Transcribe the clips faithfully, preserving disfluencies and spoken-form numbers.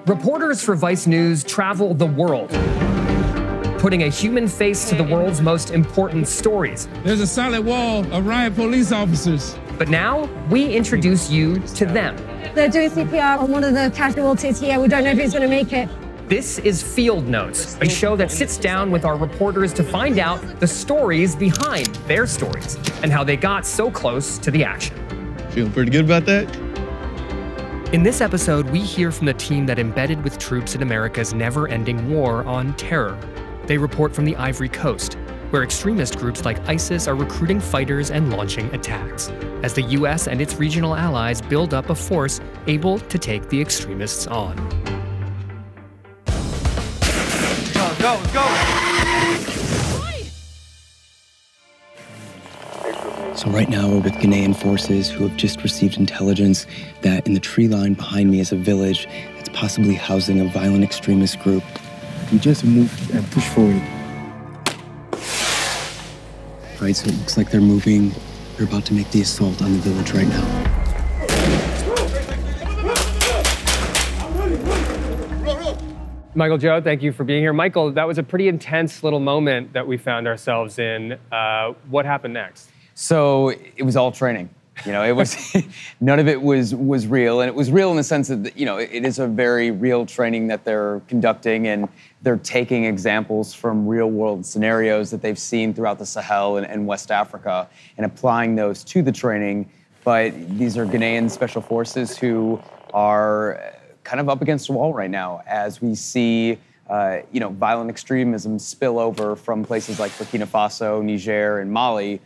Reporters for Vice News travel the world, putting a human face to the world's most important stories. There's a solid wall of riot police officers. But now, we introduce you to them. They're doing C P R on one of the casualties here. We don't know if he's going to make it. This is Field Notes, a show that sits down with our reporters to find out the stories behind their stories and how they got so close to the action. Feeling pretty good about that? In this episode, we hear from the team that embedded with troops in America's never-ending war on terror. They report from the Ivory Coast, where extremist groups like ISIS are recruiting fighters and launching attacks, as the U S and its regional allies build up a force able to take the extremists on. Go, go, go! So right now we're with Ghanaian forces who have just received intelligence that in the tree line behind me is a village that's possibly housing a violent extremist group. We just moved and pushed forward. Right, so it looks like they're moving. They're about to make the assault on the village right now. Michael Joe, thank you for being here. Michael, that was a pretty intense little moment that we found ourselves in. Uh, what happened next? So it was all training. You know, it was none of it was was real, and it was real in the sense that you know it is a very real training that they're conducting, and they're taking examples from real world scenarios that they've seen throughout the Sahel and, and West Africa, and applying those to the training. But these are Ghanaian special forces who are kind of up against the wall right now, as we see uh, you know violent extremism spill over from places like Burkina Faso, Niger, and Mali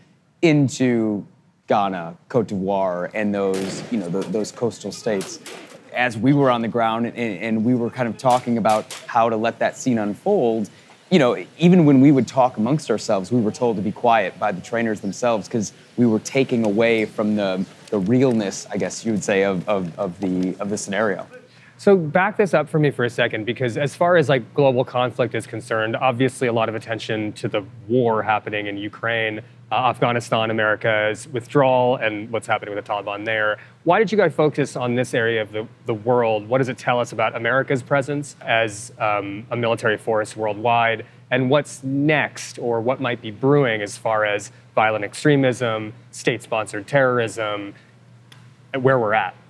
into Ghana, Cote d'Ivoire, and those, you know, the, those coastal states. As we were on the ground and, and we were kind of talking about how to let that scene unfold, you know, even when we would talk amongst ourselves, we were told to be quiet by the trainers themselves because we were taking away from the, the realness, I guess you would say, of, of, of, the, of the scenario. So back this up for me for a second, because as far as like global conflict is concerned, obviously a lot of attention to the war happening in Ukraine, uh, Afghanistan, America's withdrawal, and what's happening with the Taliban there. Why did you guys focus on this area of the, the world? What does it tell us about America's presence as um, a military force worldwide? And what's next, or what might be brewing as far as violent extremism, state-sponsored terrorism, and where we're at?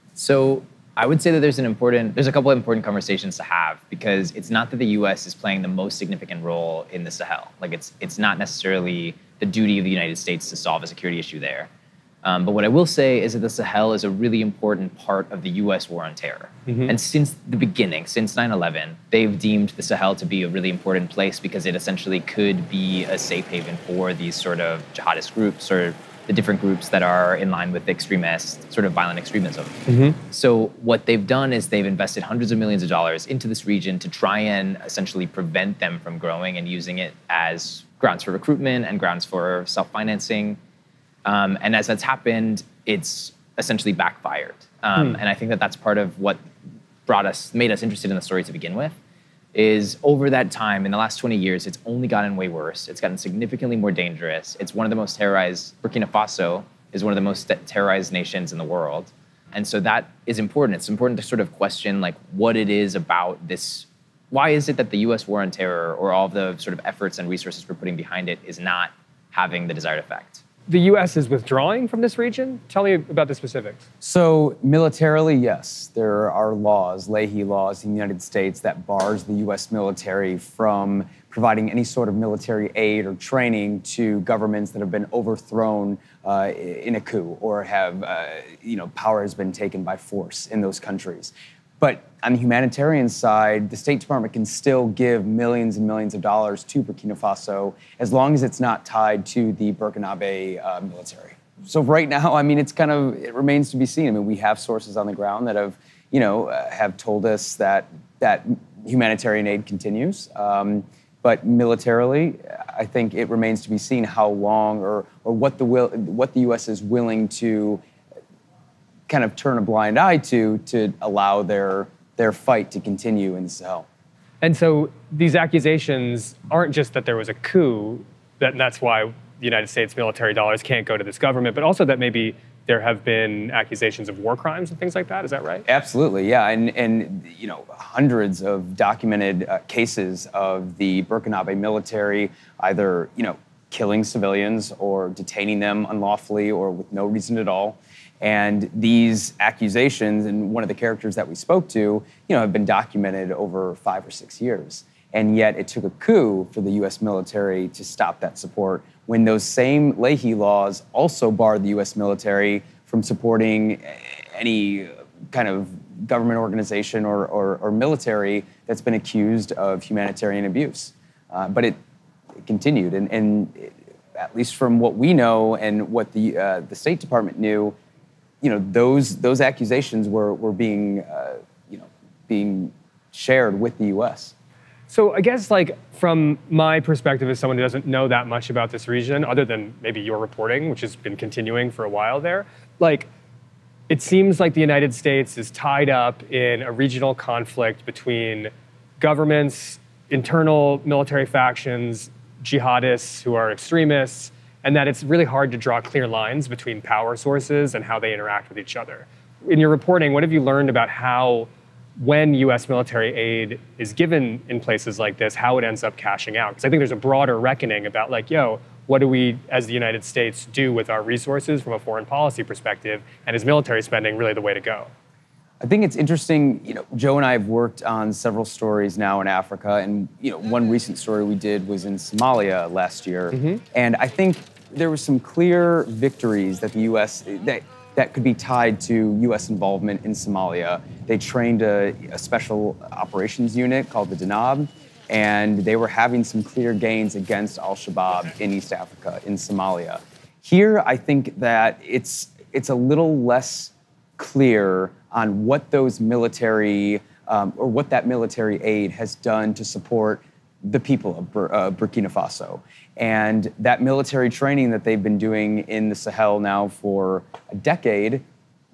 So I would say that there's an important, there's a couple of important conversations to have, because it's not that the U S is playing the most significant role in the Sahel. Like it's it's not necessarily the duty of the United States to solve a security issue there. Um, but what I will say is that the Sahel is a really important part of the U S war on terror. Mm-hmm. And since the beginning, since nine eleven, they've deemed the Sahel to be a really important place because it essentially could be a safe haven for these sort of jihadist groups or the different groups that are in line with extremist, sort of violent extremism. Mm-hmm. So what they've done is they've invested hundreds of millions of dollars into this region to try and essentially prevent them from growing and using it as grounds for recruitment and grounds for self-financing. Um, and as that's happened, it's essentially backfired. Um, mm. And I think that that's part of what brought us, made us interested in the story to begin with, is over that time, in the last twenty years, it's only gotten way worse. It's gotten significantly more dangerous. It's one of the most terrorized, Burkina Faso is one of the most terrorized nations in the world. And so that is important. It's important to sort of question like what it is about this. Why is it that the U S war on terror, or all of the sort of efforts and resources we're putting behind it, is not having the desired effect? The U S is withdrawing from this region? Tell me about the specifics. So militarily, yes, there are laws, Leahy laws in the United States that bars the U S military from providing any sort of military aid or training to governments that have been overthrown uh, in a coup or have, uh, you know, power has been taken by force in those countries. But on the humanitarian side, the State Department can still give millions and millions of dollars to Burkina Faso as long as it's not tied to the Burkinabe uh, military. So right now, I mean, it's kind of, it remains to be seen. I mean, we have sources on the ground that have, you know, uh, have told us that that humanitarian aid continues. Um, but militarily, I think it remains to be seen how long or or what the will, what the U S is willing to kind of turn a blind eye to to allow their their fight to continue in the Sahel. And so these accusations aren't just that there was a coup, that that's why the United States military dollars can't go to this government, but also that maybe there have been accusations of war crimes and things like that. Is that right? Absolutely, yeah, and and you know, hundreds of documented uh, cases of the Burkinabe military either you know killing civilians or detaining them unlawfully or with no reason at all. And these accusations, and one of the characters that we spoke to, you know, have been documented over five or six years. And yet it took a coup for the U S military to stop that support when those same Leahy laws also barred the U S military from supporting any kind of government organization or, or, or military that's been accused of humanitarian abuse. Uh, but it, it continued, and, and it, at least from what we know and what the, uh, the State Department knew, you know, those those accusations were were being, uh, you know, being shared with the U S. So I guess, like, from my perspective as someone who doesn't know that much about this region, other than maybe your reporting, which has been continuing for a while there, like, it seems like the United States is tied up in a regional conflict between governments, internal military factions, jihadists who are extremists, and that it's really hard to draw clear lines between power sources and how they interact with each other. In your reporting, what have you learned about how, when U S military aid is given in places like this, how it ends up cashing out? Because I think there's a broader reckoning about, like, yo, what do we, as the United States, do with our resources from a foreign policy perspective, and is military spending really the way to go? I think it's interesting, you know, Joe and I have worked on several stories now in Africa, and, you know, one recent story we did was in Somalia last year. Mm-hmm. And I think there were some clear victories that the U S, that, that could be tied to U S involvement in Somalia. They trained a, a special operations unit called the Danab, and they were having some clear gains against al-Shabaab in East Africa, in Somalia. Here, I think that it's, it's a little less clear on what those military, um, or what that military aid has done to support the people of Bur- uh, Burkina Faso. And that military training that they've been doing in the Sahel now for a decade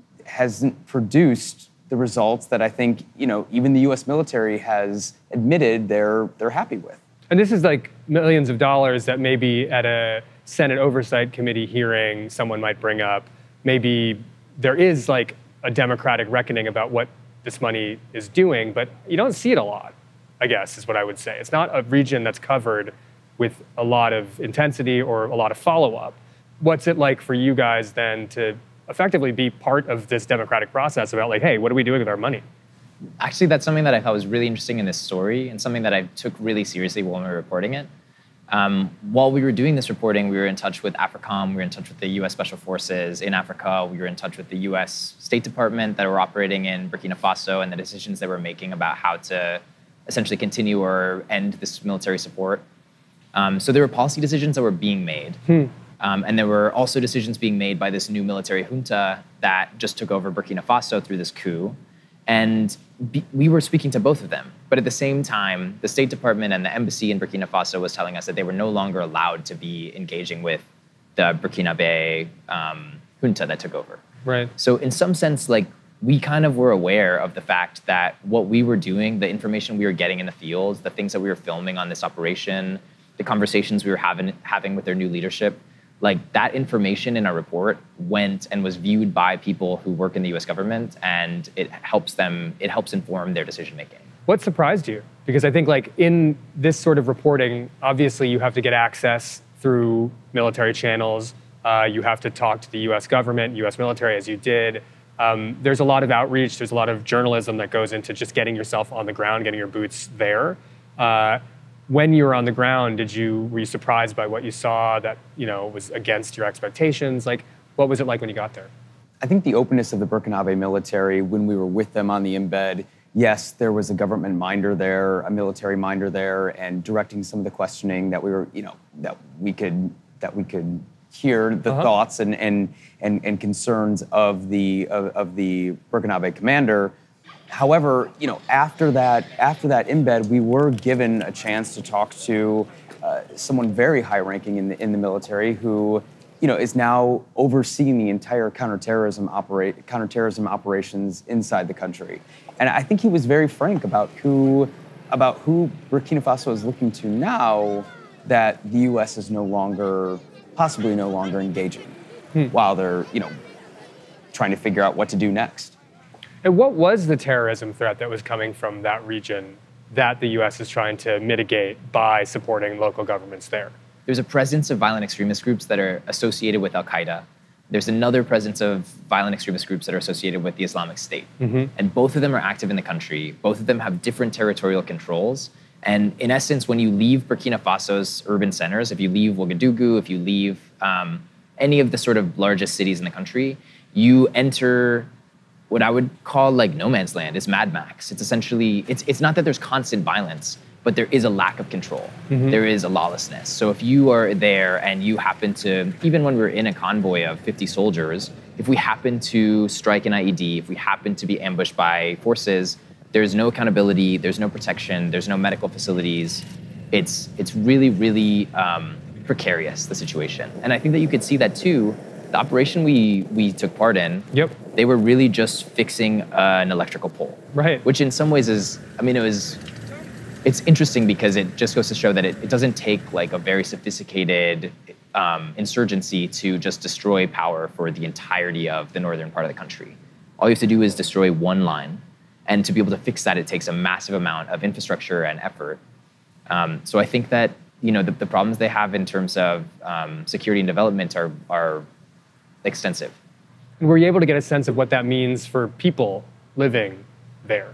hasn't produced the results that I think, you know, even the U S military has admitted they're they're happy with. And this is like millions of dollars that maybe at a Senate Oversight Committee hearing someone might bring up. Maybe there is like a democratic reckoning about what this money is doing, but you don't see it a lot, I guess, is what I would say. It's not a region that's covered with a lot of intensity or a lot of follow-up. What's it like for you guys then to effectively be part of this democratic process about, like, hey, what are we doing with our money? Actually, that's something that I thought was really interesting in this story, and something that I took really seriously when we were reporting it. Um, while we were doing this reporting, we were in touch with AFRICOM, we were in touch with the U S Special Forces in Africa, we were in touch with the U S State Department that were operating in Burkina Faso, and the decisions they were making about how to essentially continue or end this military support. Um, so there were policy decisions that were being made. Hmm. Um, and there were also decisions being made by this new military junta that just took over Burkina Faso through this coup. And be, we were speaking to both of them. But at the same time, the State Department and the embassy in Burkina Faso was telling us that they were no longer allowed to be engaging with the Burkinabe um, junta that took over. Right. So in some sense, like, we kind of were aware of the fact that what we were doing, the information we were getting in the fields, the things that we were filming on this operation, the conversations we were having having with their new leadership, like, that information in our report went and was viewed by people who work in the U S government, and it helps them, it helps inform their decision making. What surprised you? Because I think, like, in this sort of reporting, obviously you have to get access through military channels. Uh, you have to talk to the U S government, U S military, as you did. Um, there's a lot of outreach. There's a lot of journalism that goes into just getting yourself on the ground, getting your boots there. Uh, when you were on the ground, did you were you surprised by what you saw that, you know, was against your expectations? Like, what was it like when you got there? I think the openness of the Burkinabe military when we were with them on the embed, yes, there was a government minder there, a military minder there, and directing some of the questioning that we were, you know, that we could that we could hear the uh-huh. thoughts and and and and concerns of the of, of the Burkinabe commander. However, you know, after that after that embed, we were given a chance to talk to uh, someone very high-ranking in the in the military who, you know, is now overseeing the entire counterterrorism operate counterterrorism operations inside the country. And I think he was very frank about who about who Burkina Faso is looking to now that the U S is no longer, possibly no longer engaging, hmm. while they're, you know, trying to figure out what to do next. And what was the terrorism threat that was coming from that region that the U S is trying to mitigate by supporting local governments there? There's a presence of violent extremist groups that are associated with Al-Qaeda. There's another presence of violent extremist groups that are associated with the Islamic State. Mm-hmm. And both of them are active in the country. Both of them have different territorial controls. And in essence, when you leave Burkina Faso's urban centers, if you leave Ouagadougou, if you leave um, any of the sort of largest cities in the country, you enter what I would call like no man's land. It's Mad Max. It's essentially, it's, it's not that there's constant violence, but there is a lack of control. Mm-hmm. There is a lawlessness. So if you are there and you happen to, even when we're in a convoy of fifty soldiers, if we happen to strike an I E D, if we happen to be ambushed by forces, there's no accountability, there's no protection, there's no medical facilities. It's, it's really, really um, precarious, the situation. And I think that you could see that too. The operation we, we took part in, yep. they were really just fixing uh, an electrical pole. Right. Which in some ways is, I mean, it was, it's interesting because it just goes to show that it, it doesn't take like a very sophisticated um, insurgency to just destroy power for the entirety of the northern part of the country. All you have to do is destroy one line. And to be able to fix that, it takes a massive amount of infrastructure and effort. Um, so I think that, you know, the, the problems they have in terms of um, security and development are, are extensive. And were you able to get a sense of what that means for people living there?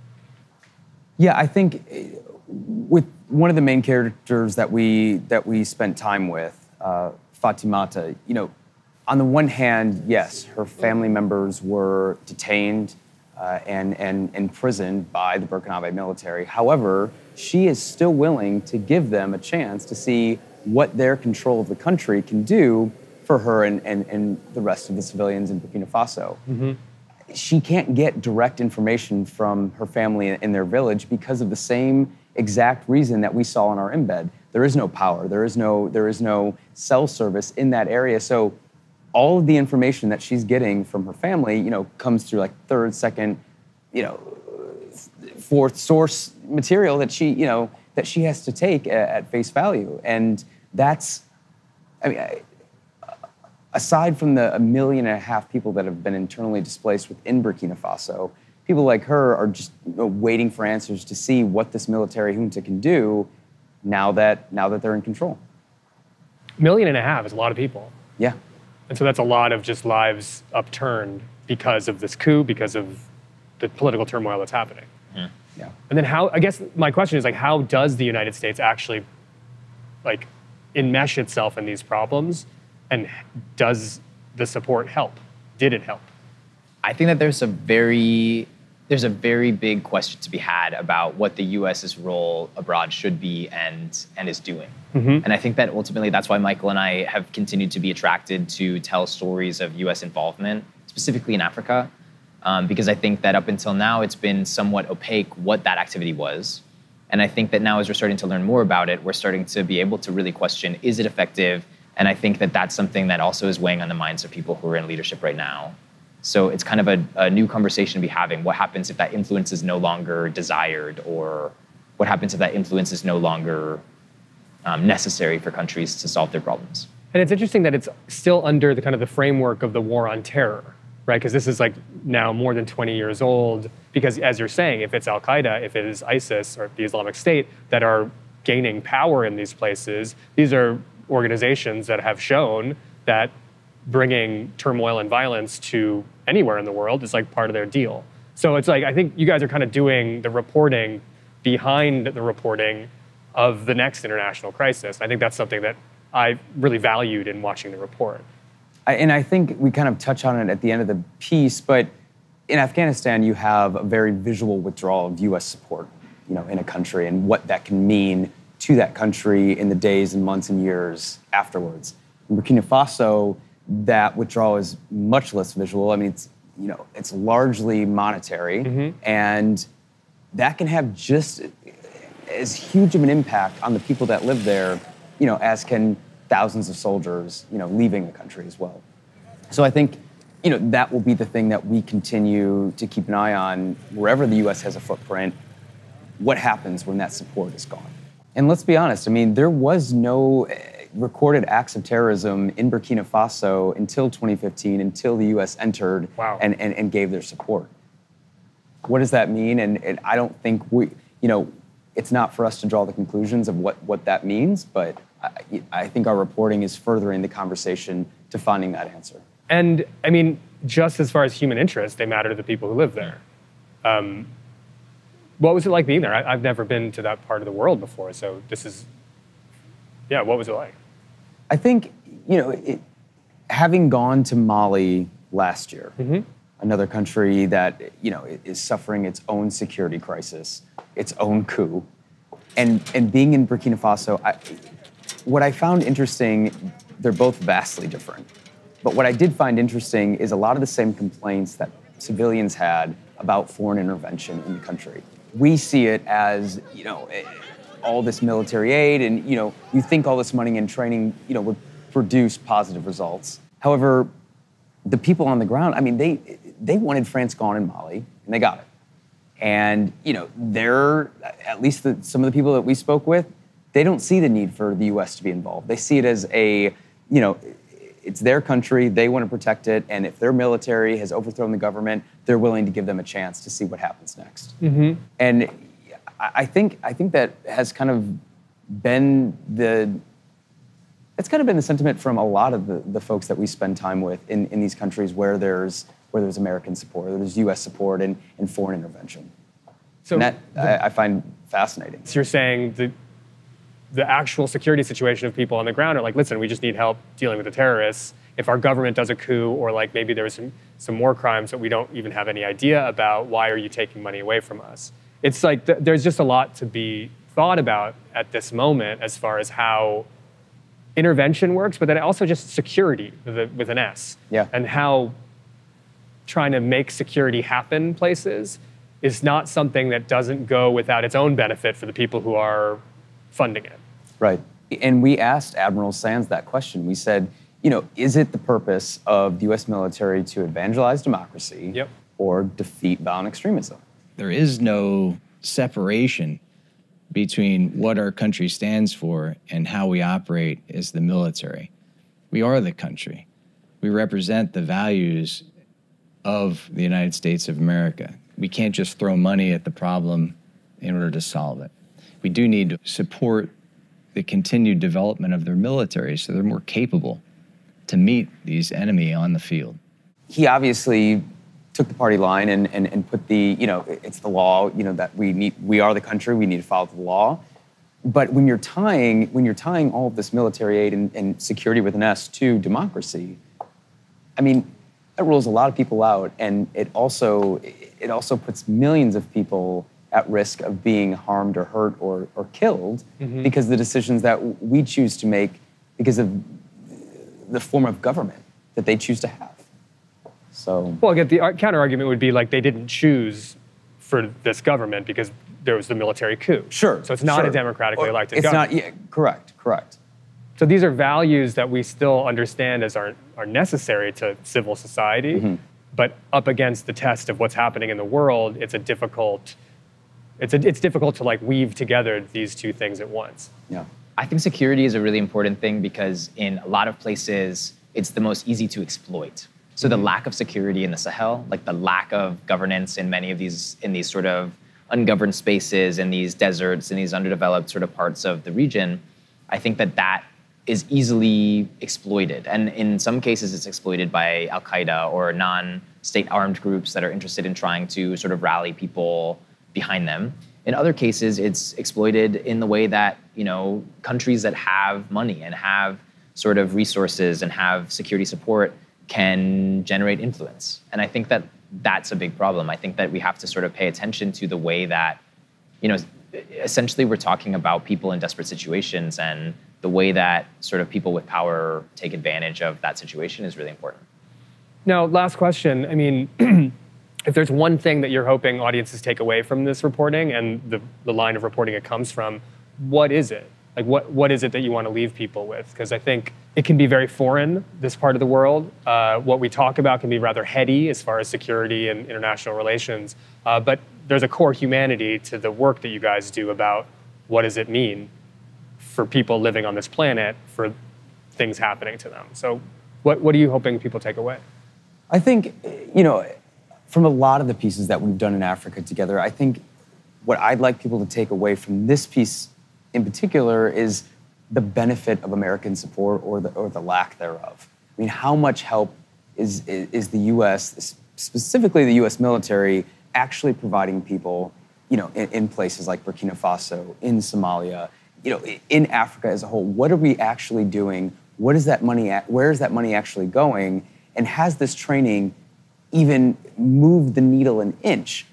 Yeah, I think with one of the main characters that we that we spent time with, uh, Fatimata, you know, on the one hand, yes, her family members were detained uh, and, and imprisoned by the Burkinabe military. However, she is still willing to give them a chance to see what their control of the country can do for her and, and, and the rest of the civilians in Burkina Faso. Mm-hmm. She can't get direct information from her family in their village because of the same exact reason that we saw in our embed. There is no power, there is no, there is no cell service in that area. So all of the information that she's getting from her family, you know, comes through like third, second, you know, fourth source material that she, you know, that she has to take at, at face value. And that's, I mean, I, aside from the a million and a half people that have been internally displaced within Burkina Faso, people like her are just, you know, waiting for answers to see what this military junta can do now that now that they're in control. A million and a half is a lot of people. Yeah. And so that's a lot of just lives upturned because of this coup, because of the political turmoil that's happening. Yeah. Yeah. And then how, I guess my question is like, how does the United States actually like enmesh itself in these problems? And does the support help? Did it help? I think that there's a very there's a very big question to be had about what the U S's role abroad should be and and is doing. Mm-hmm. And I think that ultimately that's why Michael and I have continued to be attracted to tell stories of U S involvement, specifically in Africa, um, because I think that up until now it's been somewhat opaque what that activity was. And I think that now as we're starting to learn more about it, we're starting to be able to really question, is it effective? And I think that that's something that also is weighing on the minds of people who are in leadership right now. So it's kind of a, a new conversation to be having. What happens if that influence is no longer desired, or what happens if that influence is no longer um, necessary for countries to solve their problems? And it's interesting that it's still under the kind of the framework of the war on terror, right? Because this is like now more than twenty years old. Because as you're saying, if it's Al-Qaeda, if it is ISIS or the Islamic State that are gaining power in these places, these are organizations that have shown that bringing turmoil and violence to anywhere in the world is like part of their deal. So it's like, I think you guys are kind of doing the reporting behind the reporting of the next international crisis. I think that's something that I really valued in watching the report. I, and I think we kind of touch on it at the end of the piece, but in Afghanistan, you have a very visual withdrawal of U S support, you know, in a country and what that can mean to that country in the days and months and years afterwards. In Burkina Faso, that withdrawal is much less visual. I mean, it's, you know, it's largely monetary, mm-hmm. and that can have just as huge of an impact on the people that live there, you know, as can thousands of soldiers, you know, leaving the country as well. So I think, you know, that will be the thing that we continue to keep an eye on wherever the U S has a footprint. What happens when that support is gone? And let's be honest, I mean, there was no recorded acts of terrorism in Burkina Faso until twenty fifteen, until the U S entered wow. and, and, and gave their support. What does that mean? And, and I don't think we, you know, it's not for us to draw the conclusions of what, what that means, but I, I think our reporting is furthering the conversation to finding that answer. And I mean, just as far as human interest, they matter to the people who live there. Um, what was it like being there? I, I've never been to that part of the world before, so this is, yeah, what was it like? I think, you know, it, having gone to Mali last year, mm-hmm. another country that, you know, is suffering its own security crisis, its own coup, and, and being in Burkina Faso, I, what I found interesting, they're both vastly different. But what I did find interesting is a lot of the same complaints that civilians had about foreign intervention in the country. We see it as, you know, all this military aid and, you know, you think all this money and training, you know, would produce positive results. However, the people on the ground, I mean, they they wanted France gone in Mali, and they got it. And, you know, they're, at least the, some of the people that we spoke with, they don't see the need for the U S to be involved. They see it as a, you know, it's their country, they want to protect it, and if their military has overthrown the government, they're willing to give them a chance to see what happens next. Mm-hmm. And I think I think that has kind of been the, it's kind of been the sentiment from a lot of the, the folks that we spend time with in, in these countries where there's where there's American support, where there's U S support and, and foreign intervention. So and that the, I, I find fascinating. So you're saying the the actual security situation of people on the ground are like, listen, we just need help dealing with the terrorists. If our government does a coup, or like maybe there's some, some more crimes that we don't even have any idea about, why are you taking money away from us? It's like th- there's just a lot to be thought about at this moment as far as how intervention works, but then also just security with, a, with an S. Yeah. And how trying to make security happen places is not something that doesn't go without its own benefit for the people who are funding it. Right. And we asked Admiral Sands that question. We said, you know, is it the purpose of the U S military to evangelize democracy yep. or defeat violent extremism? There is no separation between what our country stands for and how we operate as the military. We are the country. We represent the values of the United States of America. We can't just throw money at the problem in order to solve it. We do need to support the continued development of their military so they're more capable to meet these enemy on the field. He obviously took the party line and, and, and put the, you know, it's the law, you know, that we need, we are the country, we need to follow the law. But when you're tying, when you're tying all of this military aid and, and security with an S to democracy, I mean, that rules a lot of people out, and it also, it also puts millions of people at risk of being harmed or hurt or, or killed mm-hmm. because of the decisions that we choose to make because of the form of government that they choose to have. So, well, again, the counter argument would be like they didn't choose for this government because there was the military coup. Sure. So it's not sure. a democratically elected it's government. It's not, yeah, correct, correct. So these are values that we still understand as are, are necessary to civil society, mm-hmm. but up against the test of what's happening in the world, it's a difficult, it's, a, it's difficult to like weave together these two things at once. Yeah. I think security is a really important thing because in a lot of places, it's the most easy to exploit. So the lack of security in the Sahel, like the lack of governance in many of these, in these sort of ungoverned spaces, in these deserts, in these underdeveloped sort of parts of the region, I think that that is easily exploited. And in some cases, it's exploited by Al-Qaeda or non-state armed groups that are interested in trying to sort of rally people behind them. In other cases, it's exploited in the way that, you know, countries that have money and have sort of resources and have security support can generate influence. And I think that that's a big problem. I think that we have to sort of pay attention to the way that, you know, essentially we're talking about people in desperate situations, and the way that sort of people with power take advantage of that situation is really important. Now, last question. I mean, if there's one thing that you're hoping audiences take away from this reporting and the, the line of reporting it comes from, what is it? Like, what, what is it that you want to leave people with? Because I think it can be very foreign, this part of the world. Uh, what we talk about can be rather heady as far as security and international relations. Uh, but there's a core humanity to the work that you guys do about what does it mean for people living on this planet for things happening to them. So what, what are you hoping people take away? I think, you know, from a lot of the pieces that we've done in Africa together, I think what I'd like people to take away from this piece in particular is the benefit of American support or the, or the lack thereof. I mean, how much help is, is, is the U S, specifically the U S military, actually providing people, you know, in, in places like Burkina Faso, in Somalia, you know, in Africa as a whole? What are we actually doing? What is that money at, where is that money actually going? And has this training even moved the needle an inch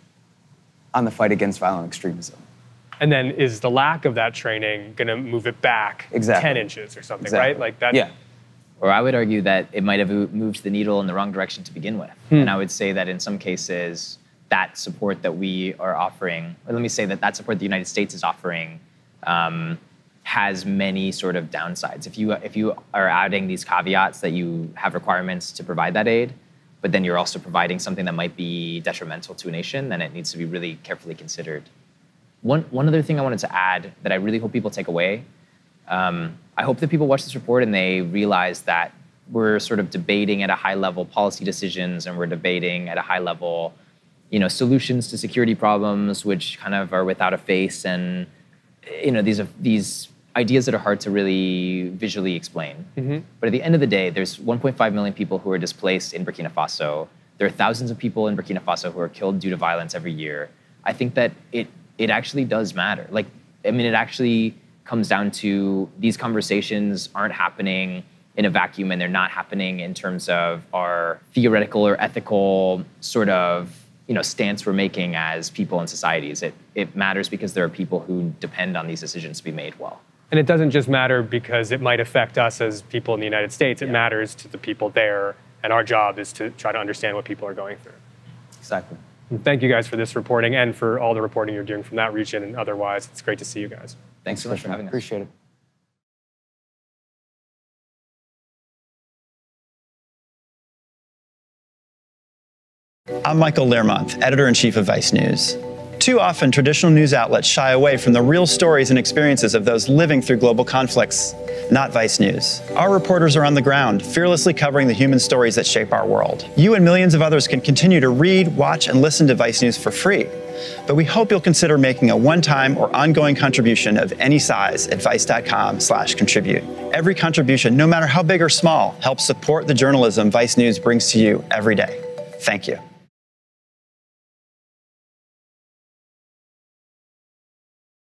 on the fight against violent extremism? And then is the lack of that training going to move it back exactly. ten inches or something, exactly. right? Like that. Yeah. Or I would argue that it might have moved the needle in the wrong direction to begin with. Hmm. And I would say that in some cases, that support that we are offering, or let me say that that support the United States is offering um, has many sort of downsides. If you, if you are adding these caveats that you have requirements to provide that aid, but then you're also providing something that might be detrimental to a nation, then it needs to be really carefully considered. One, one other thing I wanted to add that I really hope people take away, um, I hope that people watch this report and they realize that we're sort of debating at a high level policy decisions, and we're debating at a high level, you know, solutions to security problems, which kind of are without a face, and you know, these are, these ideas that are hard to really visually explain. Mm-hmm. But at the end of the day, there's one point five million people who are displaced in Burkina Faso. There are thousands of people in Burkina Faso who are killed due to violence every year. I think that it it actually does matter. Like, I mean, it actually comes down to these conversations aren't happening in a vacuum, and they're not happening in terms of our theoretical or ethical sort of, you know, stance we're making as people in societies. It, it matters because there are people who depend on these decisions to be made well. And it doesn't just matter because it might affect us as people in the United States. It yeah. matters to the people there, and our job is to try to understand what people are going through. Exactly. And thank you guys for this reporting and for all the reporting you're doing from that region and otherwise. It's great to see you guys. Thanks so much for having us. Appreciate it. I'm Michael Learmonth, editor-in-chief of Vice News. Too often, traditional news outlets shy away from the real stories and experiences of those living through global conflicts. Not Vice News. Our reporters are on the ground, fearlessly covering the human stories that shape our world. You and millions of others can continue to read, watch, and listen to Vice News for free. But we hope you'll consider making a one-time or ongoing contribution of any size at vice.com slash contribute. Every contribution, no matter how big or small, helps support the journalism Vice News brings to you every day. Thank you.